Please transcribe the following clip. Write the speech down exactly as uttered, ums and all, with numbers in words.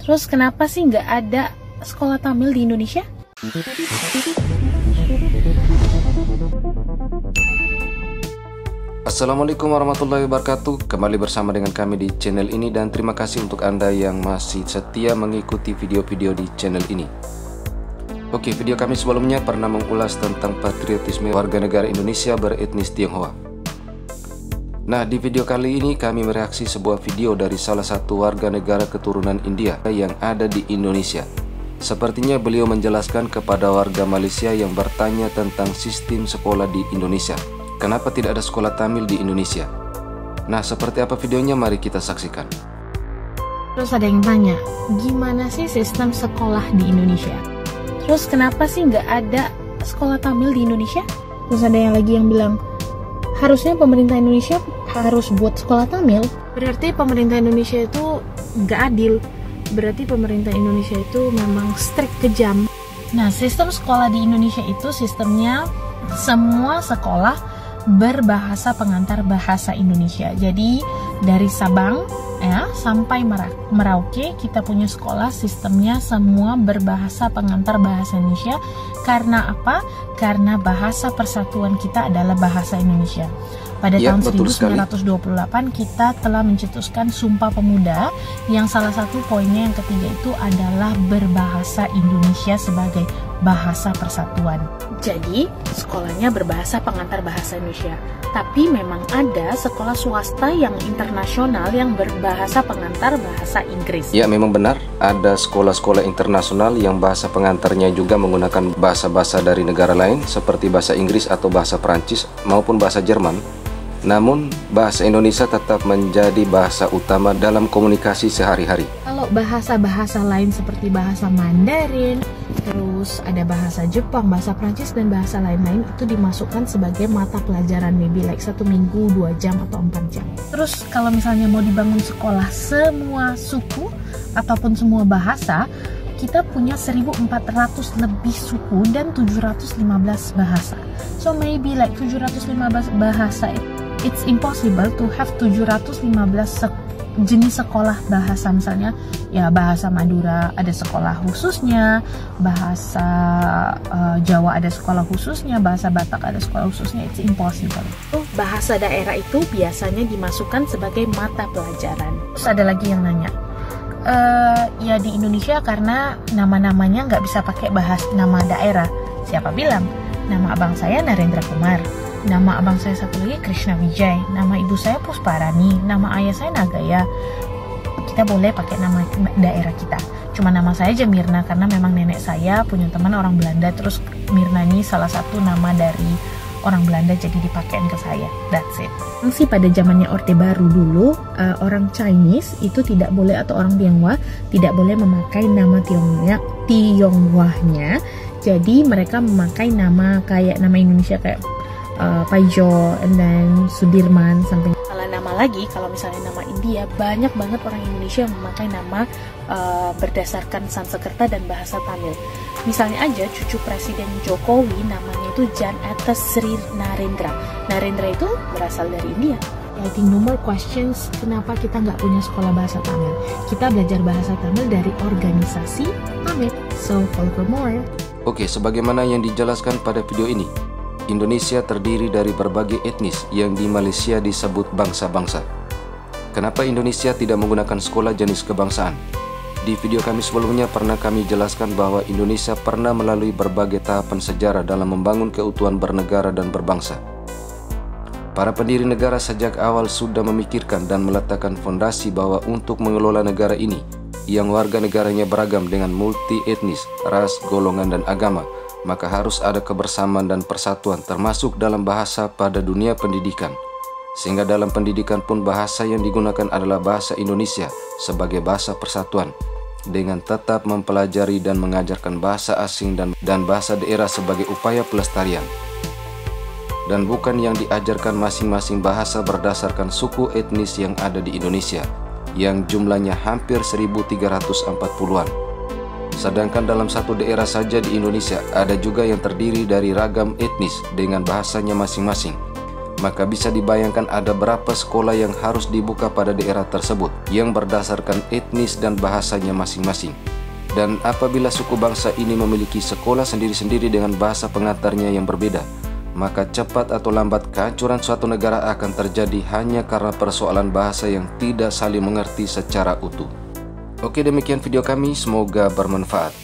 Terus kenapa sih nggak ada sekolah Tamil di Indonesia? Assalamualaikum warahmatullahi wabarakatuh. Kembali bersama dengan kami di channel ini, dan terima kasih untuk Anda yang masih setia mengikuti video-video di channel ini. Oke, video kami sebelumnya pernah mengulas tentang patriotisme warga negara Indonesia beretnis Tionghoa. Nah, di video kali ini kami mereaksi sebuah video dari salah satu warga negara keturunan India yang ada di Indonesia. Sepertinya beliau menjelaskan kepada warga Malaysia yang bertanya tentang sistem sekolah di Indonesia. Kenapa tidak ada sekolah Tamil di Indonesia? Nah, seperti apa videonya? Mari kita saksikan. Terus ada yang tanya, gimana sih sistem sekolah di Indonesia? Terus kenapa sih nggak ada sekolah Tamil di Indonesia? Terus ada yang lagi yang bilang, harusnya pemerintah Indonesia harus buat sekolah Tamil. Berarti pemerintah Indonesia itu nggak adil. Berarti pemerintah Indonesia itu memang strict, kejam. Nah, sistem sekolah di Indonesia itu sistemnya semua sekolah berbahasa pengantar bahasa Indonesia. Jadi dari Sabang ya sampai Merauke kita punya sekolah sistemnya semua berbahasa pengantar bahasa Indonesia. Karena apa? Karena bahasa persatuan kita adalah bahasa Indonesia. Pada ya, tahun seribu sembilan ratus dua puluh delapan kita telah mencetuskan Sumpah Pemuda yang salah satu poinnya yang ketiga itu adalah berbahasa Indonesia sebagai bahasa persatuan. Jadi sekolahnya berbahasa pengantar bahasa Indonesia. Tapi memang ada sekolah swasta yang internasional yang berbahasa pengantar bahasa Inggris. Ya, memang benar ada sekolah-sekolah internasional yang bahasa pengantarnya juga menggunakan bahasa-bahasa dari negara lain seperti bahasa Inggris atau bahasa Perancis maupun bahasa Jerman. Namun, bahasa Indonesia tetap menjadi bahasa utama dalam komunikasi sehari-hari. Kalau bahasa-bahasa lain seperti bahasa Mandarin, terus ada bahasa Jepang, bahasa Prancis, dan bahasa lain-lain itu dimasukkan sebagai mata pelajaran, maybe like satu minggu, dua jam, atau empat jam. Terus kalau misalnya mau dibangun sekolah semua suku ataupun semua bahasa, kita punya seribu empat ratus lebih suku dan tujuh ratus lima belas bahasa. So maybe like tujuh ratus lima belas bahasa, it's impossible to have tujuh ratus lima belas se jenis sekolah bahasa. Misalnya ya bahasa Madura ada sekolah khususnya, bahasa uh, Jawa ada sekolah khususnya, bahasa Batak ada sekolah khususnya. It's impossible. Oh, bahasa daerah itu biasanya dimasukkan sebagai mata pelajaran. Terus ada lagi yang nanya, Uh, ya di Indonesia karena nama-namanya nggak bisa pakai bahas nama daerah. Siapa bilang? Nama abang saya Narendra Kumar, nama abang saya satu lagi Krishna Wijay, nama ibu saya Pusparani, nama ayah saya Nagaya. Kita boleh pakai nama daerah kita. Cuma nama saya aja Mirna karena memang nenek saya punya teman orang Belanda. Terus Mirna ini salah satu nama dari orang Belanda jadi dipakein ke saya. That's it. Masih pada zamannya Orde Baru dulu, uh, orang Chinese itu tidak boleh, atau orang Tionghoa tidak boleh memakai nama Tionghoa Tionghoanya. Jadi mereka memakai nama kayak nama Indonesia kayak uh, Paijo and then Sudirman something. Kalau nama lagi, kalau misalnya nama India, banyak banget orang Indonesia yang memakai nama uh, berdasarkan Sanskerta dan bahasa Tamil. Misalnya aja cucu Presiden Jokowi namanya itu Jan Etes Sri Narendra. Narendra itu berasal dari India. I think no more questions kenapa kita nggak punya sekolah bahasa Tamil. Kita belajar bahasa Tamil dari organisasi Tamil. So follow for more. Oke, sebagaimana yang dijelaskan pada video ini, Indonesia terdiri dari berbagai etnis yang di Malaysia disebut bangsa-bangsa. Kenapa Indonesia tidak menggunakan sekolah jenis kebangsaan? Di video kami sebelumnya pernah kami jelaskan bahwa Indonesia pernah melalui berbagai tahapan sejarah dalam membangun keutuhan bernegara dan berbangsa. Para pendiri negara sejak awal sudah memikirkan dan meletakkan fondasi bahwa untuk mengelola negara ini, yang warga negaranya beragam dengan multi etnis, ras, golongan, dan agama, maka harus ada kebersamaan dan persatuan termasuk dalam bahasa pada dunia pendidikan. Sehingga dalam pendidikan pun bahasa yang digunakan adalah bahasa Indonesia sebagai bahasa persatuan, dengan tetap mempelajari dan mengajarkan bahasa asing dan, dan bahasa daerah sebagai upaya pelestarian. Dan bukan yang diajarkan masing-masing bahasa berdasarkan suku etnis yang ada di Indonesia, yang jumlahnya hampir seribu tiga ratus empat puluhan. Sedangkan dalam satu daerah saja di Indonesia ada juga yang terdiri dari ragam etnis dengan bahasanya masing-masing. maka bisa dibayangkan ada berapa sekolah yang harus dibuka pada daerah tersebut yang berdasarkan etnis dan bahasanya masing-masing. Dan apabila suku bangsa ini memiliki sekolah sendiri-sendiri dengan bahasa pengantarnya yang berbeda, maka cepat atau lambat kehancuran suatu negara akan terjadi hanya karena persoalan bahasa yang tidak saling mengerti secara utuh. Oke, demikian video kami, semoga bermanfaat.